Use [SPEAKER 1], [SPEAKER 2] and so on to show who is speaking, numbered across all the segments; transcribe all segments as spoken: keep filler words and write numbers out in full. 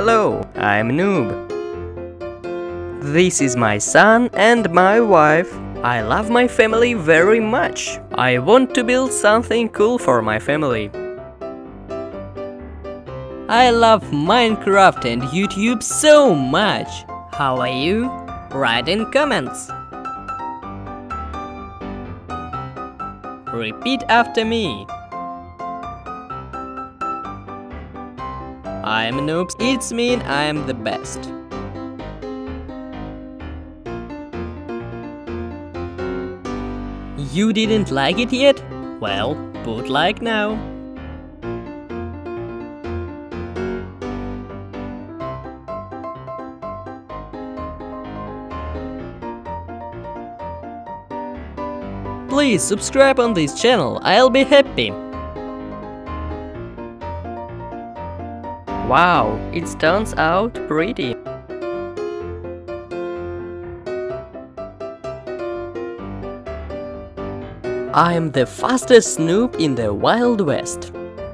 [SPEAKER 1] Hello, I'm Noob. This is my son and my wife. I love my family very much. I want to build something cool for my family. I love Minecraft and YouTube so much. How are you? Write in comments. Repeat after me. I'm Noob. It's mean I'm the best. You didn't like it yet? Well, put like now. Please subscribe on this channel, I'll be happy. Wow, it turns out pretty. I'm the fastest Noob in the Wild West.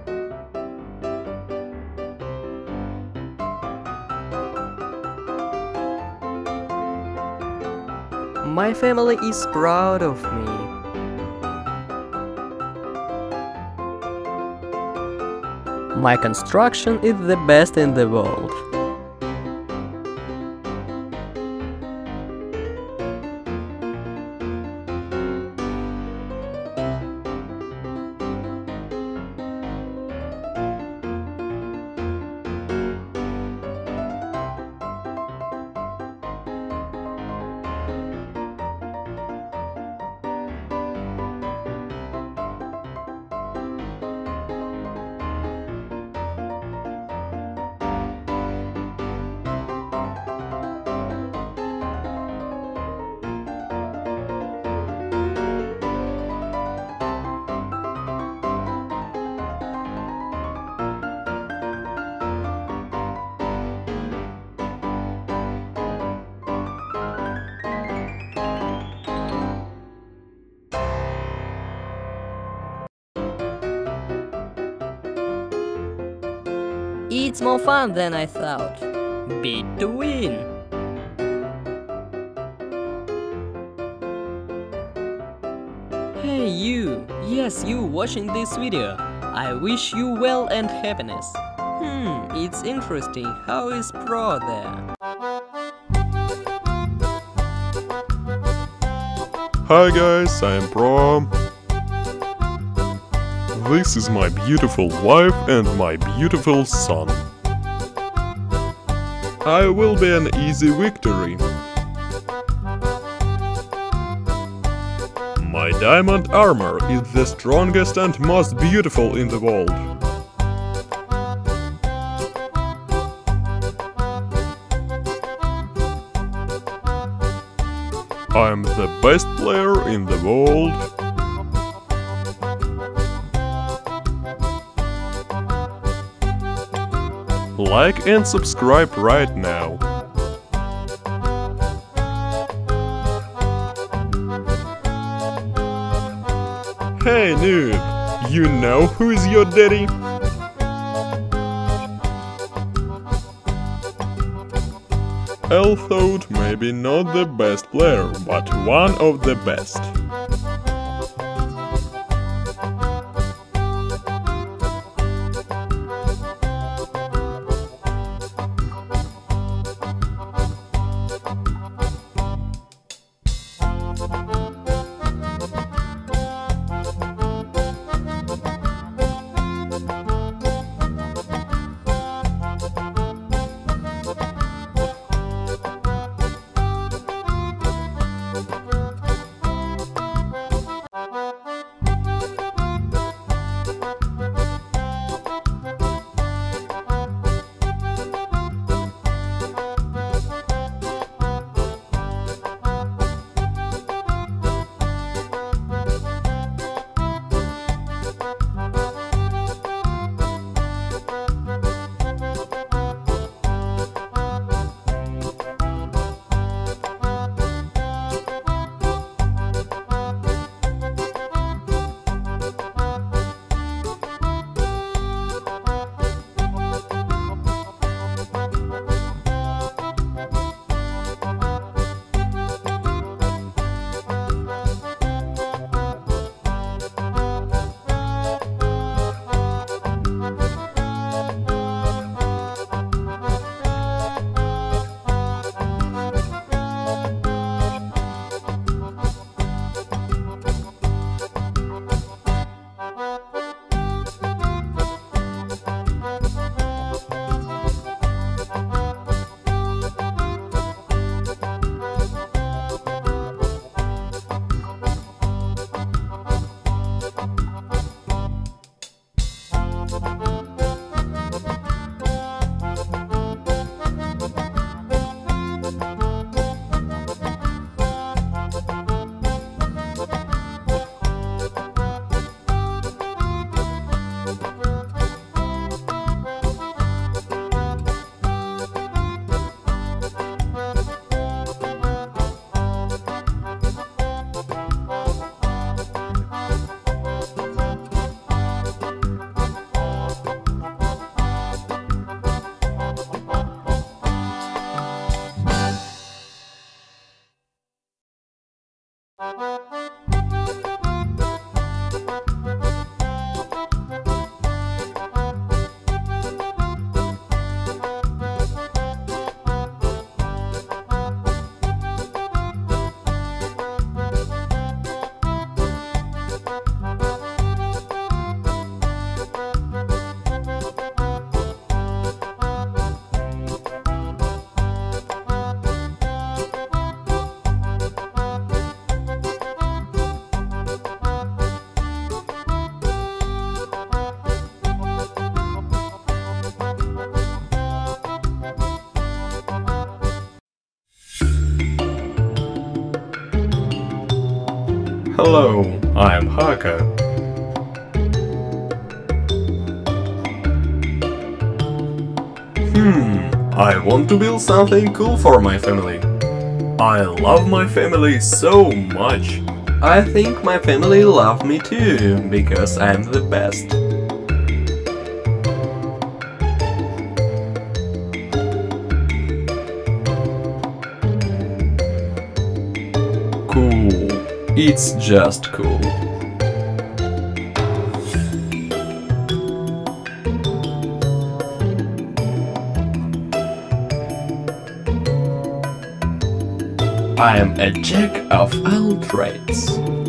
[SPEAKER 1] My family is proud of me. My construction is the best in the world. It's more fun than I thought. Beat to win. Hey you, yes you watching this video. I wish you well and happiness. Hmm, it's interesting. How is Pro there?
[SPEAKER 2] Hi guys, I am Pro. This is my beautiful wife and my beautiful son. I will be an easy victory. My diamond armor is the strongest and most beautiful in the world. I'm the best player in the world. Like and subscribe right now. Hey Noob, you know who is your daddy? I thought maybe not the best player, but one of the best. Hello, I'm Haka. Hmm, I want to build something cool for my family. I love my family so much. I think my family love me too, because I'm the best. Cool. It's just cool. I am a jack of all trades.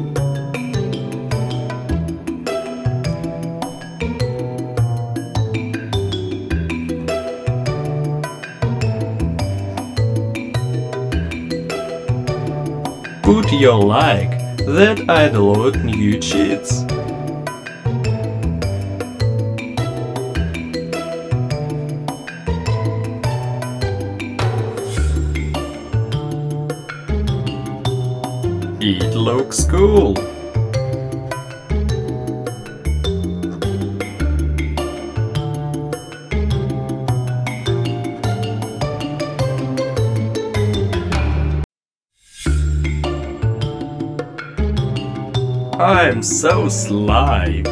[SPEAKER 2] Put your like that I download new cheats. It looks cool. I'm so sly.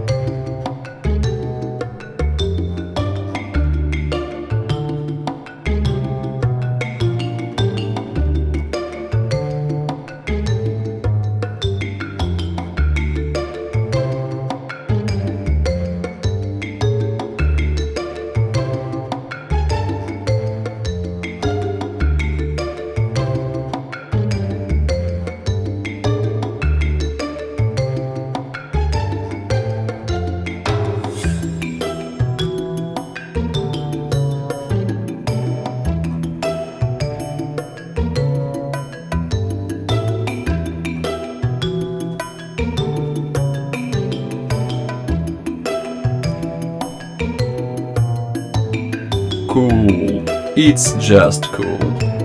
[SPEAKER 2] Cool. It's just cool.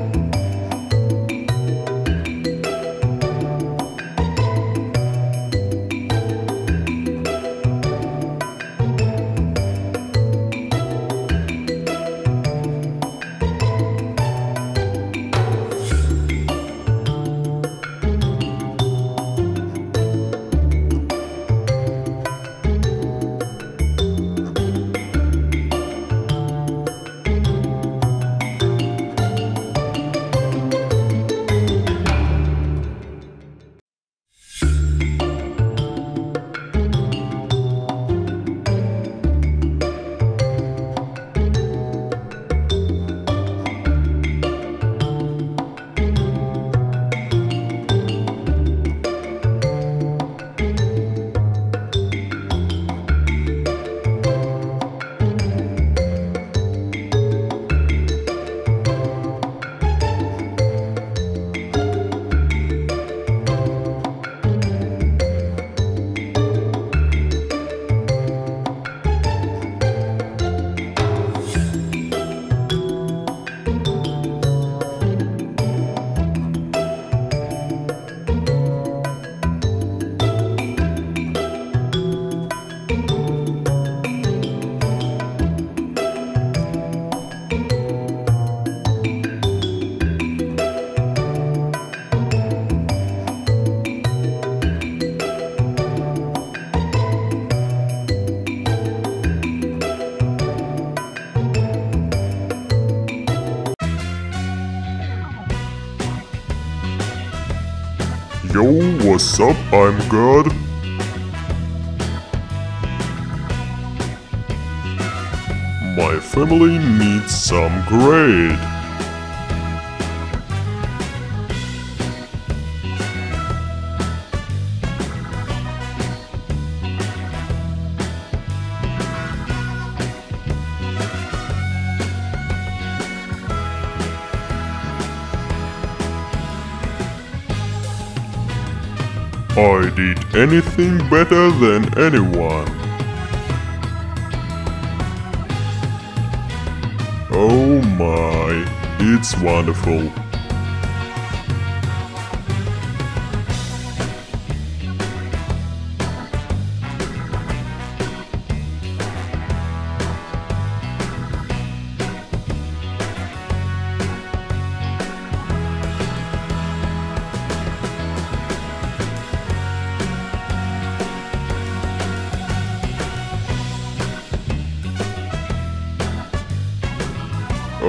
[SPEAKER 3] Yo, what's up? I'm God. My family needs some grade. I did anything better than anyone. Oh my, it's wonderful.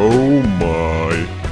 [SPEAKER 3] Oh my,